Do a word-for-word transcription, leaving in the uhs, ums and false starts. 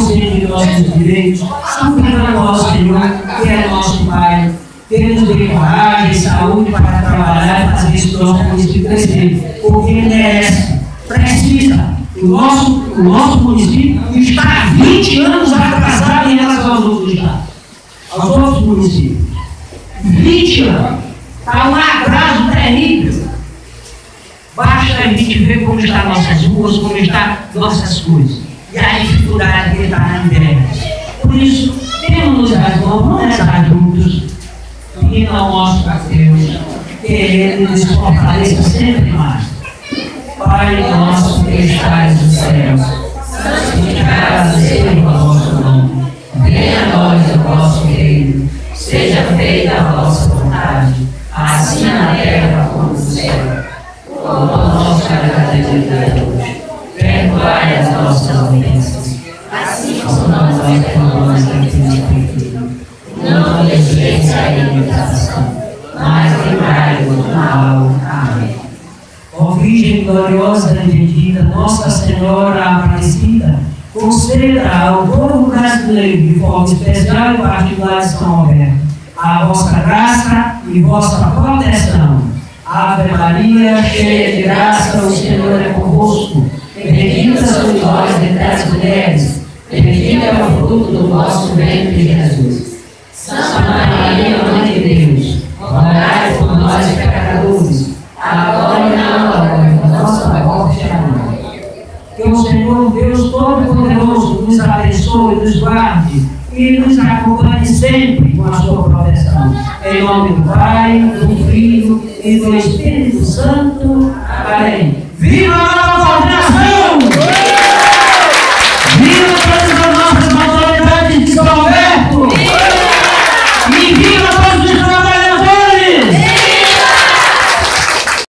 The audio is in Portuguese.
concede nossos direitos, supera nosso Senhor, que é nosso Pai, que nos dê coragem e saúde para trabalhar e fazer esse nosso município crescer, porque ele merece, precisa. O nosso, o nosso município está há vinte anos atrasado em relação aos outros estados, aos outros municípios. vinte anos. Está um atraso terrível. Basta a gente ver como estão nossas ruas, como estão nossas coisas. E a dificuldade que está na terra. Por isso, temos as mãos, vamos rezar juntos, e ao nosso Deus, que Ele nos fortaleça sempre mais. Pai nosso que estais nos céus, santificado seja o vosso nome. Venha a nós o vosso reino. Seja feita a vossa vontade, assim na terra como no céu. O pão nosso cada dia hoje. Perdoai as nossas ofensas, assim como nós perdoamos a quem nos pecado. Não nos deixeis cair em tentação, mas livrai-nos do mal. Amém. Ó Virgem gloriosa e bendita, Nossa Senhora Aparecida, conceda ao povo brasileiro de forma especial e particular de São Roberto a vossa graça e vossa proteção. Ave Maria, cheia de graça, o Senhor é convosco. Bendita sois vós entre as mulheres, bendito é o fruto do vosso ventre, Jesus. Santa Maria, Mãe de Deus, rogai por nós pecadores, agora e na hora da nossa morte. Amém. Que o Senhor Deus Todo-Poderoso nos abençoe, nos guarde e nos acompanhe sempre com a sua proteção. Em nome do Pai, do Filho e do Espírito Santo. Amém.